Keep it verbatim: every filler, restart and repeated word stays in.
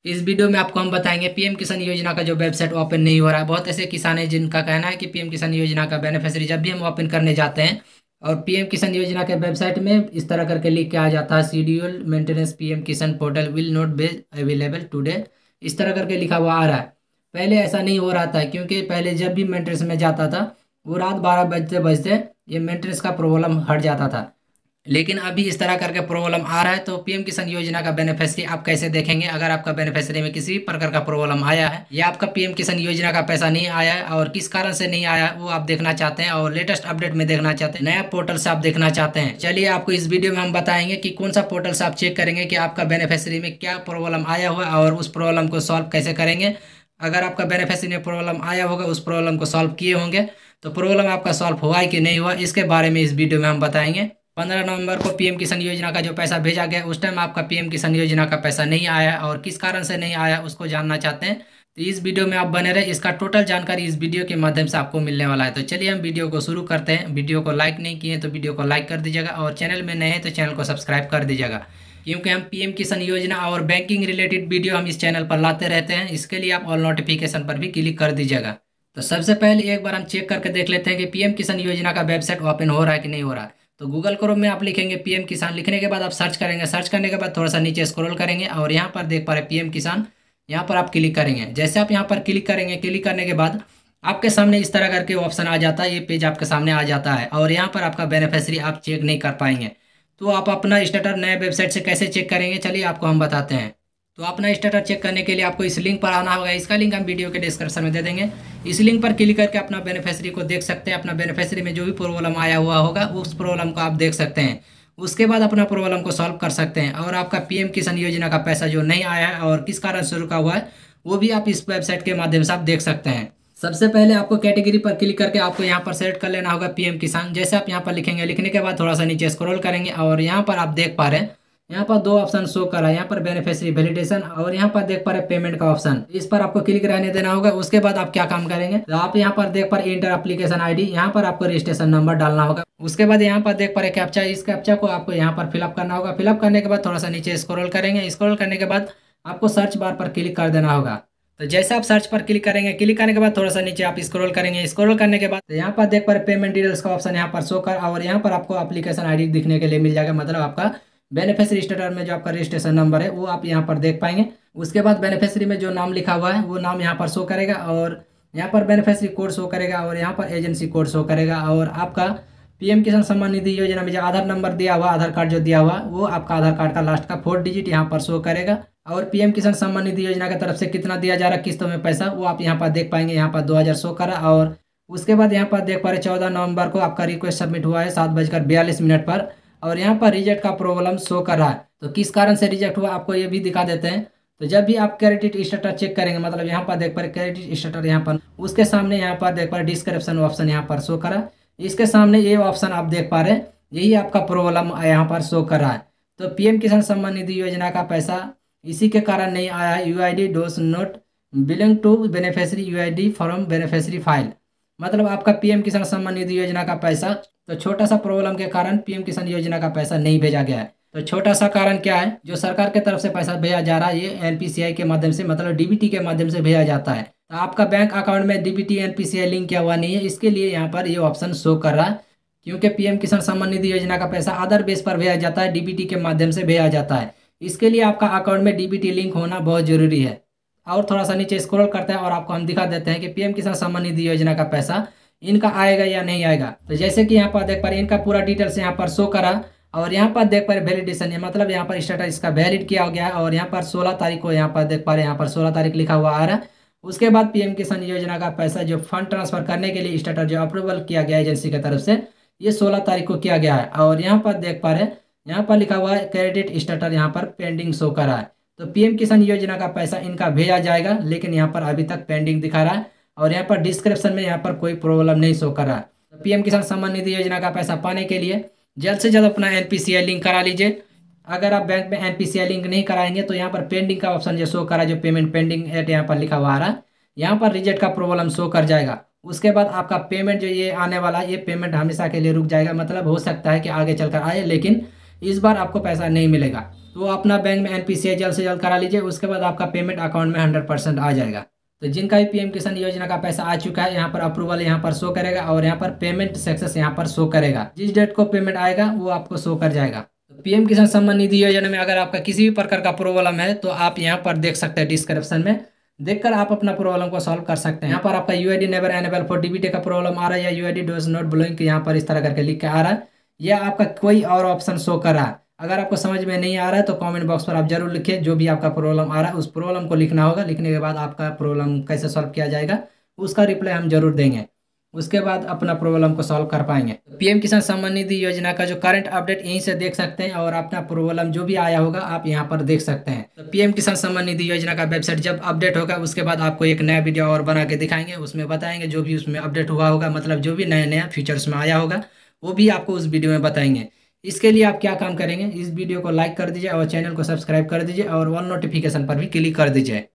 इस वीडियो में आपको हम बताएंगे पीएम किसान योजना का जो वेबसाइट ओपन नहीं हो रहा है। बहुत ऐसे किसान हैं जिनका कहना है कि पीएम किसान योजना का बेनिफिशियरी जब भी हम ओपन करने जाते हैं और पीएम किसान योजना के वेबसाइट में इस तरह करके लिख के आ जाता है, schedule maintenance PM Kisan portal will not be available today. इस तरह करके लिखा हुआ आ रहा है। पहले ऐसा नहीं हो रहा था, क्योंकि पहले जब भी मेंटेनेंस में जाता था वो रात बारह बजते बजते ये मेंटेनेंस का प्रॉब्लम हट जाता था। लेकिन अभी इस तरह करके प्रॉब्लम आ रहा है। तो पीएम किसान योजना का बेनिफिशियरी आप कैसे देखेंगे? अगर आपका बेनिफिशियरी में किसी भी प्रकार का प्रॉब्लम आया है या आपका पीएम किसान योजना का पैसा नहीं आया है और किस कारण से नहीं आया वो आप देखना चाहते हैं और लेटेस्ट अपडेट में देखना चाहते हैं, नया पोर्टल से आप देखना चाहते हैं, चलिए आपको इस वीडियो में हम बताएंगे कि कौन सा पोर्टल से आप चेक करेंगे कि आपका बेनिफिशियरी में क्या प्रॉब्लम आया हुआ है और उस प्रॉब्लम को सॉल्व कैसे करेंगे। अगर आपका बेनिफिशियरी में प्रॉब्लम आया होगा, उस प्रॉब्लम को सॉल्व किए होंगे, तो प्रॉब्लम आपका सॉल्व हुआ है कि नहीं हुआ, इसके बारे में इस वीडियो में हम बताएंगे। पंद्रह नवंबर को पीएम किसान योजना का जो पैसा भेजा गया उस टाइम आपका पीएम किसान योजना का पैसा नहीं आया और किस कारण से नहीं आया उसको जानना चाहते हैं, तो इस वीडियो में आप बने रहे। इसका टोटल जानकारी इस वीडियो के माध्यम से आपको मिलने वाला है। तो चलिए हम वीडियो को शुरू करते हैं। वीडियो को लाइक नहीं किए तो वीडियो को लाइक कर दीजिएगा और चैनल में नए हैं तो चैनल को सब्सक्राइब कर दीजिएगा, क्योंकि हम पीएम किसान योजना और बैंकिंग रिलेटेड वीडियो हम इस चैनल पर लाते रहते हैं। इसके लिए आप ऑल नोटिफिकेशन पर भी क्लिक कर दीजिएगा। तो सबसे पहले एक बार हम चेक करके देख लेते हैं कि पीएम किसान योजना का वेबसाइट ओपन हो रहा है कि नहीं हो रहा है। तो गूगल क्रोम में आप लिखेंगे पीएम किसान, लिखने के बाद आप सर्च करेंगे। सर्च करने के बाद थोड़ा सा नीचे स्क्रॉल करेंगे और यहाँ पर देख पा रहे पीएम किसान, यहाँ पर आप क्लिक करेंगे। जैसे आप यहाँ पर क्लिक करेंगे, क्लिक करने के बाद आपके सामने इस तरह करके ऑप्शन आ जाता है, ये पेज आपके सामने आ जाता है और यहाँ पर आपका बेनिफिशियरी आप चेक नहीं कर पाएंगे। तो आप अपना स्टेटस नए वेबसाइट से कैसे चेक करेंगे, चलिए आपको हम बताते हैं। तो अपना स्टेटस चेक करने के लिए आपको इस लिंक पर आना होगा। इसका लिंक हम वीडियो के डिस्क्रिप्शन में दे देंगे। इस लिंक पर क्लिक करके अपना बेनिफिशियरी को देख सकते हैं। अपना बेनिफिशियरी में जो भी प्रॉब्लम आया हुआ होगा उस प्रॉब्लम को आप देख सकते हैं। उसके बाद अपना प्रॉब्लम को सॉल्व कर सकते हैं और आपका पीएम किसान योजना का पैसा जो नहीं आया है और किस कारण से रुका हुआ है वो भी आप इस वेबसाइट के माध्यम से आप देख सकते हैं। सबसे पहले आपको कैटेगरी पर क्लिक करके आपको यहाँ पर सेलेक्ट कर लेना होगा पीएम किसान। जैसे आप यहाँ पर लिखेंगे, लिखने के बाद थोड़ा सा नीचे स्क्रॉल करेंगे और यहाँ पर आप देख पा रहे हैं यहाँ पर दो ऑप्शन शो कर रहा है, यहाँ पर बेनिफिशियरी वैलिडेशन और यहाँ पर देख पा रहे पेमेंट का ऑप्शन। इस पर आपको क्लिक रहने देना होगा। उसके बाद आप क्या काम करेंगे, तो आप यहाँ पर देख पा रहे इंटर एप्लीकेशन आईडी, यहाँ पर आपको रजिस्ट्रेशन नंबर डालना होगा। उसके बाद यहाँ पर देख पा रहे कैप्चा, इस कैप्चा को आपको यहाँ पर फिलअप करना होगा। फिलअप करने के बाद थोड़ा सा नीचे स्क्रॉल करेंगे। स्क्रॉल करने के बाद आपको सर्च बार पर क्लिक कर देना होगा। तो जैसे आप सर्च पर क्लिक करेंगे, क्लिक करने के बाद थोड़ा सा नीचे आप स्क्रॉल करेंगे। स्क्रॉल करने के बाद तो यहाँ पर देख पा रहे पेमेंट डिटेल्स का ऑप्शन यहाँ पर शो कर और यहाँ पर आपको एप्लीकेशन आईडी दिखने के लिए मिल जाएगा। मतलब आपका बेनिफिशियरी स्टेटस में जो आपका रजिस्ट्रेशन नंबर है वो आप यहाँ पर देख पाएंगे। उसके बाद बेनिफिशियरी में जो नाम लिखा हुआ है वो नाम यहाँ पर शो करेगा और यहाँ पर बेनिफिशियरी कोड शो करेगा और यहाँ पर एजेंसी कोड शो करेगा और आपका पीएम किसान सम्मान निधि योजना में जो आधार नंबर दिया हुआ, आधार कार्ड जो दिया हुआ वो आपका आधार कार्ड का लास्ट का फोर डिजिट यहाँ पर शो करेगा। और पीएम किसान सम्मान निधि योजना की तरफ से कितना दिया जा रहा है किस्तों में पैसा वो आप यहाँ पर देख पाएंगे। यहाँ पर दो हजार शो करा और उसके बाद यहाँ पर देख पा रहे चौदह नवंबर को आपका रिक्वेस्ट सबमिट हुआ है सात बजकर बयालीस मिनट पर और यहाँ पर रिजेक्ट का प्रॉब्लम शो कर रहा है। तो किस कारण से रिजेक्ट हुआ आपको ये भी दिखा देते हैं। तो जब भी आप क्रेडिट स्टेटस चेक करेंगे, मतलब यहाँ पर देख पा रहे क्रेडिट स्टेटस यहाँ पर उसके सामने यहाँ पर देख पा रहे डिस्क्रिप्शन ऑप्शन यहाँ पर शो करा, इसके सामने ये ऑप्शन आप देख पा रहे हैं, यही आपका प्रॉब्लम यहाँ पर शो कर रहा है। तो पीएम किसान सम्मान निधि योजना का पैसा इसी के कारण नहीं आया है। U I D does not belong to beneficiary U I D from beneficiary file, मतलब आपका पीएम किसान सम्मान निधि योजना का पैसा तो छोटा सा प्रॉब्लम के कारण पीएम किसान योजना का पैसा नहीं भेजा गया है। तो छोटा सा कारण क्या है, जो सरकार की तरफ से पैसा भेजा जा रहा है ये एनपीसीआई के माध्यम से, मतलब डीबीटी के माध्यम से भेजा जाता है। तो आपका बैंक अकाउंट में डीबीटी एनपीसीआई लिंक किया हुआ नहीं है, इसके लिए यहाँ पर ये ऑप्शन शो कर रहा है। क्योंकि पीएम किसान सम्मान निधि योजना का पैसा अदर बेस पर भेजा जाता है, डीबीटी के माध्यम से भेजा जाता है। इसके लिए आपका अकाउंट में डीबीटी लिंक होना बहुत जरूरी है। और थोड़ा सा नीचे स्क्रॉल करते हैं और आपको हम दिखा देते हैं कि पीएम किसान सम्मान निधि योजना का पैसा इनका आएगा या नहीं आएगा। तो जैसे कि यहाँ पर देख पा रहे इनका पूरा डिटेल्स यहाँ पर शो करा और यहाँ पर देख पा रहे वैलिडेशन है, मतलब यहाँ पर स्टेटस इसका वैलिड किया गया है और यहाँ पर सोलह तारीख को यहाँ पर देख पा रहे यहाँ पर सोलह तारीख लिखा हुआ आ रहा है। उसके बाद पीएम किसान योजना का पैसा जो फंड ट्रांसफर करने के लिए स्टेटस जो अप्रूवल किया गया एजेंसी की तरफ से ये सोलह तारीख को किया गया है और यहाँ पर देख पा रहे यहाँ पर लिखा हुआ है क्रेडिट स्टेटस यहाँ पर पेंडिंग शो करा है। तो पीएम किसान योजना का पैसा इनका भेजा जाएगा, लेकिन यहाँ पर अभी तक पेंडिंग दिखा रहा है और यहाँ पर डिस्क्रिप्शन में यहाँ पर कोई प्रॉब्लम नहीं शो कर रहा है। तो पीएम किसान सम्मान निधि योजना का पैसा पाने के लिए जल्द से जल्द अपना एनपीसीआई लिंक करा लीजिए। अगर आप बैंक में एनपीसीआई लिंक नहीं कराएंगे तो यहाँ पर पेंडिंग का ऑप्शन जो शो करा, जो पेमेंट पेंडिंग एट यहाँ पर लिखा हुआ आ रहा है, यहाँ पर रिजेक्ट का प्रॉब्लम शो कर जाएगा। उसके बाद आपका पेमेंट जो ये आने वाला ये पेमेंट हमेशा के लिए रुक जाएगा। मतलब हो सकता है कि आगे चलकर आए, लेकिन इस बार आपको पैसा नहीं मिलेगा। तो अपना बैंक में एनपीसीआई जल्द से जल्द करा लीजिए, उसके बाद आपका पेमेंट अकाउंट में हंड्रेड परसेंट आ जाएगा। तो जिनका भी पीएम किसान योजना का पैसा आ चुका है, यहाँ पर अप्रूवल यहाँ पर शो करेगा और यहाँ पर पेमेंट सक्सेस यहाँ पर शो करेगा। जिस डेट को पेमेंट आएगा वो आपको शो कर जाएगा। तो पीएम किसान सम्मान निधि योजना में अगर आपका किसी भी प्रकार का प्रॉब्लम है तो आप यहाँ पर देख सकते हैं डिस्क्रिप्शन में, देखकर आप अपना प्रॉब्लम को सॉल्व कर सकते हैं। यहाँ पर आपका UID never enable for DBT का प्रॉब्लम आ रहा है या यूआईडी डोज नॉट ब्लोइंग यहाँ पर इस तरह करके लिख के आ रहा है, या आपका कोई और ऑप्शन शो कर रहा है। अगर आपको समझ में नहीं आ रहा है तो कमेंट बॉक्स पर आप जरूर लिखिए जो भी आपका प्रॉब्लम आ रहा है, उस प्रॉब्लम को लिखना होगा। लिखने के बाद आपका प्रॉब्लम कैसे सॉल्व किया जाएगा उसका रिप्लाई हम जरूर देंगे, उसके बाद अपना प्रॉब्लम को सॉल्व कर पाएंगे। पीएम किसान सम्मान निधि योजना का जो करंट अपडेट यहीं से देख सकते हैं और अपना प्रॉब्लम जो भी आया होगा आप यहाँ पर देख सकते हैं। तो पीएम किसान सम्मान निधि योजना का वेबसाइट जब अपडेट होगा उसके बाद आपको एक नया वीडियो और बना के दिखाएंगे, उसमें बताएंगे जो भी उसमें अपडेट हुआ होगा, मतलब जो भी नया नया फीचर्स में आया होगा वो भी आपको उस वीडियो में बताएंगे। इसके लिए आप क्या काम करेंगे, इस वीडियो को लाइक कर दीजिए और चैनल को सब्सक्राइब कर दीजिए और ऑल नोटिफिकेशन पर भी क्लिक कर दीजिए।